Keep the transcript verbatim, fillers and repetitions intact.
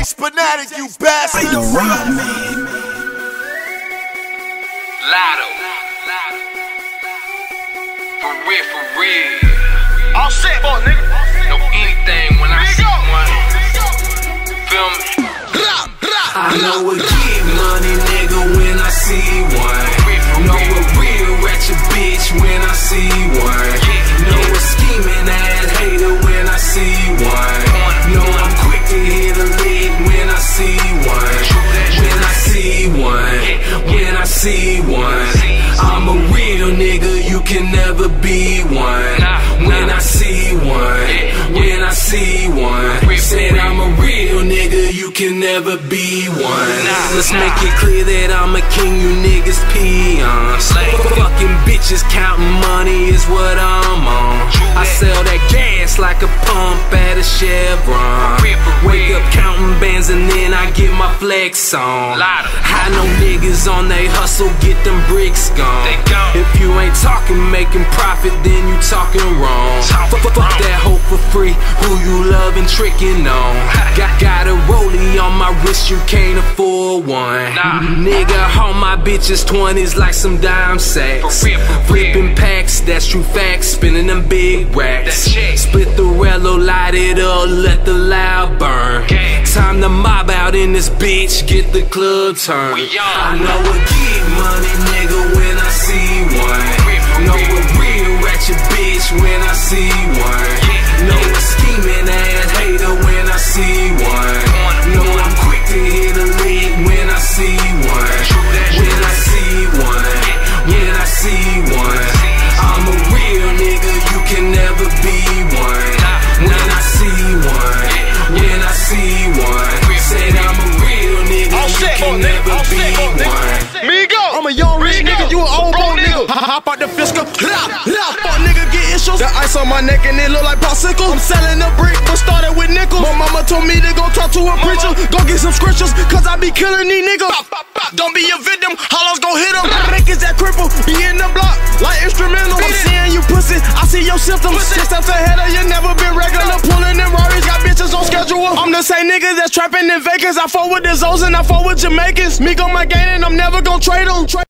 Spinatic, you bastard. Like the rock, man. Lotto. For real, for real. All set, boy, nigga. Know anything when I see one. Feel me? I know a get money, nigga, when I see one. Know a real ratchet bitch when I see one. Know a scheming ass hater when I see one. Know I'm quick to hit a lick when I see one. When I see one, when I see one. I'm a real nigga, you can never be one. When I see one, when I see one. Said I'm a real nigga, you can never be one. Let's make it clear that I'm a king, you niggas peons. Fucking bitches counting money is what I'm on. I sell that gas like a pump at a Chevron. Wake up counting bands and then I get my flex on. I know niggas on they hustle, get them bricks gone. If you ain't talking making profit, then you talking wrong. Fuck that hoe for free, who you love and tricking on. Got, got a rollie on my wrist, you can't afford one. Nigga, all my bitches twenties like some dime sacks. Flipping packs, that's true facts, spinning them big racks. Split the rello, light it up, let the loud burn. Time to mob out in this bitch, get the club turned. I know a get money nigga when I see one. Know a real ratchet bitch when I see one. Know a scheming ass hater when I see one. Know I'm quick to hit a lick when I see one. When I see one, when I see one. I'm a real nigga, you can never be one. When I see one, when I see one. Said I'm a real nigga, you can never be one. I'm a young rich nigga, you an old bro nigga. Hop out the fiscal, la, la, fuck nigga get issues. The ice on my neck and it look like popsicles. I'm selling a brick, but started with nickels. My mama told me to go talk to a preacher. Go get some scriptures, cause I be killing these niggas. Don't be a victim, hollow's gon' hit them. Niggas that cripple, be in the block, like instrumental. I'm seeing you pussy, I see your symptoms. Six steps ahead of you, never been regular. Pulling them Rarries, got bitches on schedule. I'm the same nigga that's trapping in Vegas. I fought with the Zos and I fought with Jamaicans. Me go my game and I'm never gon' trade them.